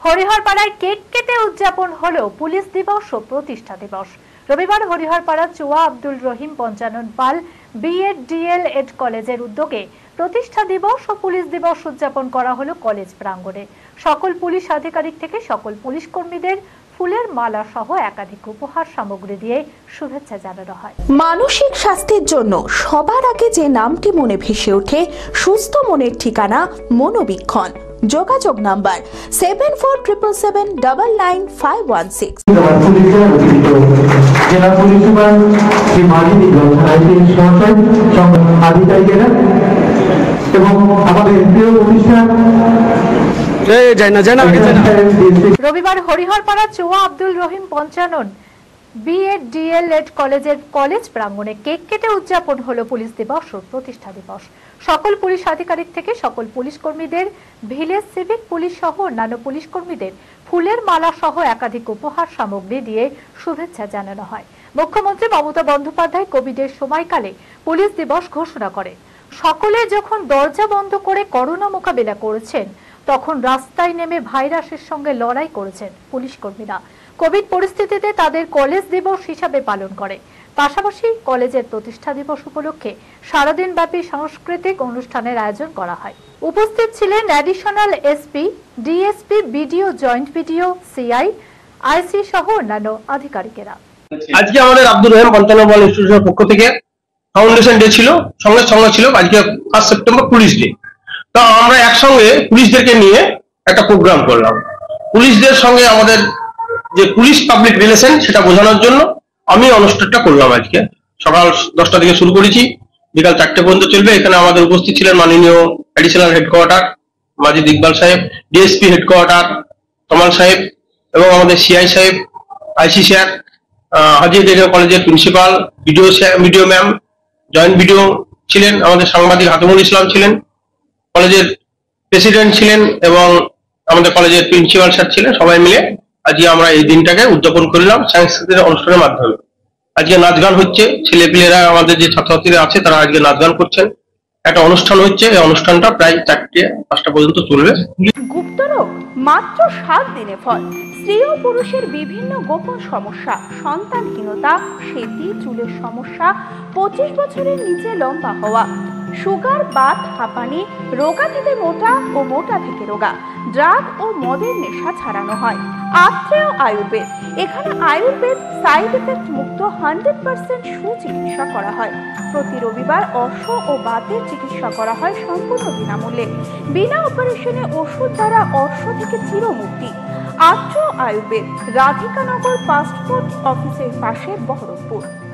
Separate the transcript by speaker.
Speaker 1: হরিহরপাড়ায় cake কেটে উদযাপন হলো পুলিশ দিবস ও প্রতিষ্ঠা দিবস। রবিবার হরিহরপাড়া চুয়া আব্দুল রহিম পঞ্চানন পাল বিএড ডিএলএড কলেজের উদ্যোগে প্রতিষ্ঠা দিবস ও পুলিশ দিবস উদযাপন করা হলো কলেজ প্রাঙ্গণে। সকল পুলিশ আধিকারিক থেকে সকল পুলিশ কর্মীদের ফুলের মালা সহ একাধিক উপহার সামগ্রী দিয়ে শুভেচ্ছা জানানো হয়।
Speaker 2: মানসিক স্বাস্থ্যের জন্য সবার আগে যে নামটি মনে ভেসে ওঠে সুস্থ মনের ঠিকানা মনোবীক্ষণ। যোগাযোগ নাম্বার 7477799516।
Speaker 3: জেলা পুলিশ সুপার শ্রী মাজিদ আধিকারিকেরা এবং আমাদের প্রিয় প্রতিষ্ঠান
Speaker 1: রবিবার হরিহরপাড়া চুয়া আব্দুল রহিম পঞ্চানন বিএড ডিএলএড কলেজের কলেজ প্রাঙ্গণে কেক কেটে উদযাপন হলো পুলিশ দিবস ও প্রতিষ্ঠা দিবস। সকল পুলিশ আধিকারিক থেকে সকল পুলিশ কর্মীদের, ভিলেজ সিভিক পুলিশ সহ অন্যান্য পুলিশ কর্মীদের ফুলের মালা সহ একাধিক উপহার সামগ্রী দিয়ে শুভেচ্ছা জানানো হয়। মুখ্যমন্ত্রী মমতা বন্দ্যোপাধ্যায় কোভিডের সময়কালে পুলিশ দিবস ঘোষণা করেন। সকলে যখন দরজা বন্ধ করে করোনা মোকাবিলা করেছেন, তখন রাস্তায় নেমে ভাইরাসের সঙ্গে লড়াই করেছেন পুলিশ কর্মীরা। কোভিড পরিস্থিতিতে তাদের কলেজ দিবস হিসাবে পালন করে। পাশাপাশি কলেজের প্রতিষ্ঠা দিবস উপলক্ষে সারাদিন ব্যাপী সাংস্কৃতিক অনুষ্ঠানের আয়োজন করা হয়। উপস্থিত ছিলেন additional SP, DSP, BDO, joint BDO, CI, IC সহ অন্যান্য আধিকারিকেরা।
Speaker 4: আজকে আমাদের আব্দুল রহিম পঞ্চানন পাল ইনস্টিটিউটের পক্ষ থেকে ফাউন্ডেশন ডে ছিল, সঙ্গে সঙ্গে ছিল আজকে 1 সেপ্টেম্বর পুলিশ ডে। তো আমরা একসঙ্গে পুলিশদেরকে নিয়ে একটা প্রোগ্রাম করলাম। পুলিশদের সঙ্গে আমাদের যে পুলিশ পাবলিক রিলেশন সেটা বোঝানোর জন্য আমি অনুষ্ঠানটা করলাম। আজকে সকাল 10টা থেকে শুরু করেছি, বিকাল 4টে পর্যন্ত চলবে। এখানে আমাদের উপস্থিত ছিলেন মাননীয় অ্যাডিশনাল হেডকোয়ার্টার মাজিদ ইকবাল সাহেব, ডিএসপি হেডকোয়ার্টার তমাল সাহেব এবং আমাদের সিআই সাহেব, আইসি স্যার, হাজির কলেজের principal, BDO ma'am, joint BDO ছিলেন, আমাদের সাংবাদিক হাতিমুল ইসলাম ছিলেন, কলেজের প্রেসিডেন্ট ছিলেন এবং আমাদের কলেজের প্রিন্সিপাল স্যার ছিলেন। সবাই মিলে আজকে আমরা এই দিনটাকে উদযাপন করলাম সাংস্কৃতিক অনুষ্ঠানের মাধ্যমে। আজকে নাচ গান হচ্ছে, ছেলেপিলেরা আমাদের যে ছাত্রছাত্রীরা আছে তারা আজকে নাচ গান করছেন। একটা অনুষ্ঠান হচ্ছে, এই অনুষ্ঠানটা প্রায় 4টে 5টা পর্যন্ত চলবে।
Speaker 2: গুপ্তরোগ মাত্র 7 দিনে ফল। স্ত্রী ও পুরুষের বিভিন্ন গোপন সমস্যা, সন্তানহীনতা, সেতি, চুলের সমস্যা, 25 বছরের নিচে লম্বা হওয়া, সুগার, বাত, হাঁপানি, রোগা থেকে মোটা ও মোটা থেকে রোগা, ড্রাগ ও মদের নেশা ছাড়ানো হয়। আত্রেয় আয়ুর্বেদ, এখানে আয়ুর্বেদ সাইড এফেক্ট মুক্ত 100% সুচিকিৎসা করা হয়। প্রতি রবিবার অর্শ ও বাতের চিকিৎসা করা হয় সম্পূর্ণ বিনামূল্যে। বিনা অপারেশনে ওষুধ দ্বারা অর্শ থেকে চিরমুক্তি। আত্রেয় আয়ুর্বেদ, রাধিকানগর পাসপোর্ট অফিসের পাশে, বহরমপুর।